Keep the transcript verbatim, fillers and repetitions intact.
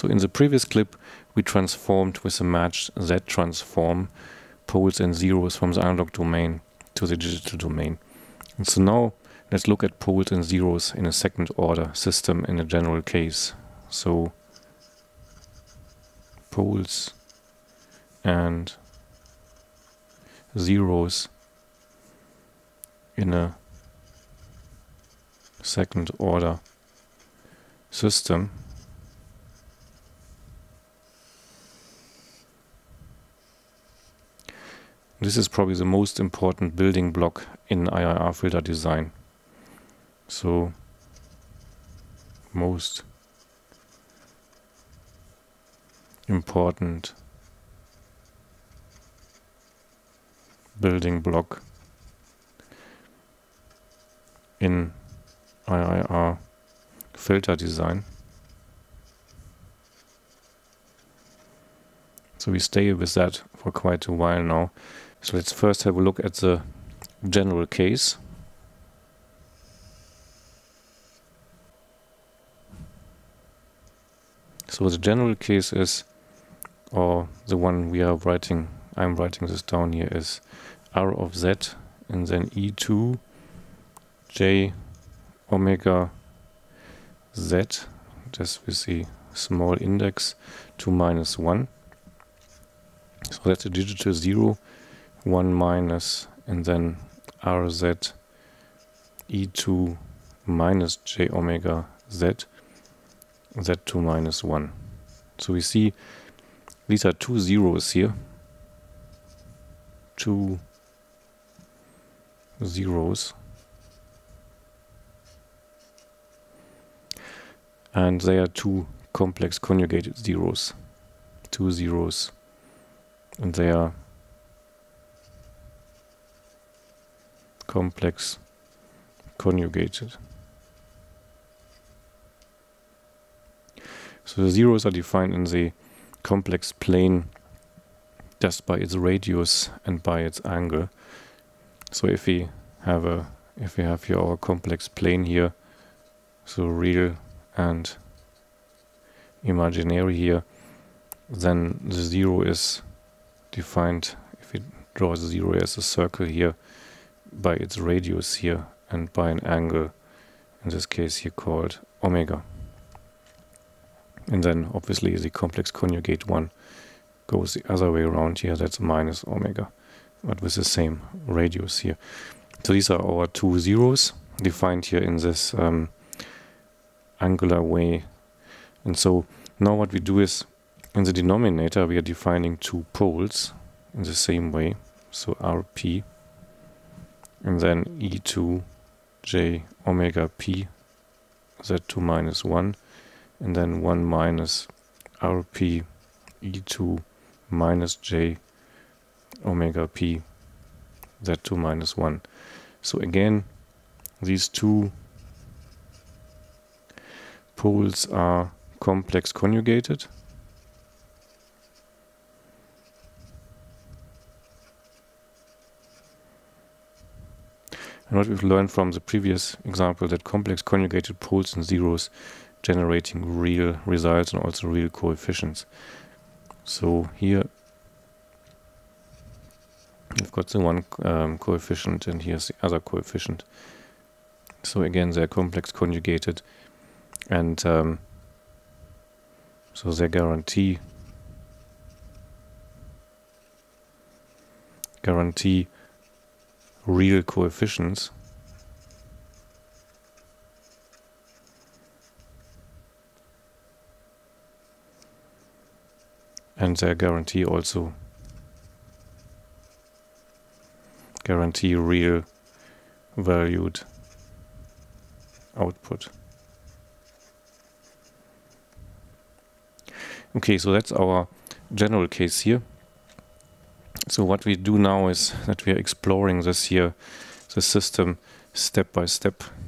So in the previous clip, we transformed with a matched Z transform poles and zeros from the analog domain to the digital domain. And so now let's look at poles and zeros in a second order system in a general case. So poles and zeros in a second order system. This is probably the most important building block in I I R filter design. So most important building block in I I R filter design. So we stay with that for quite a while now. So let's first have a look at the general case. So the general case is, or the one we are writing, I'm writing this down here, is R of Z and then E two J omega Z, just with the small index, to minus one. So that's a digital zero, one minus, and then R Z E two minus J omega Z, Z two minus one. So we see these are two zeros here, two zeros, and they are two complex conjugated zeros, two zeros, and they are complex conjugated. So the zeros are defined in the complex plane just by its radius and by its angle. So if we have a if we have here our complex plane here, so real and imaginary here, then the zero is defined, if we draw the zero as a circle here, by its radius here and by an angle, in this case here called omega. And then obviously the complex conjugate one goes the other way around here, that's minus omega, but with the same radius here. So these are our two zeros defined here in this um, angular way. And so now what we do is, in the denominator we are defining two poles in the same way, so R P, and then E two J omega P Z two minus one, and then one minus R P E two minus J omega P Z two minus one. So again, these two poles are complex conjugated. And what we've learned from the previous example, that complex conjugated poles and zeros generating real results and also real coefficients. So here we've got the one um, coefficient and here's the other coefficient. So again, they're complex conjugated, and um, so they guarantee guarantee real coefficients. And they guarantee also guarantee real valued output. Okay, so that's our general case here. So what we do now is that we are exploring this here, the system step by step.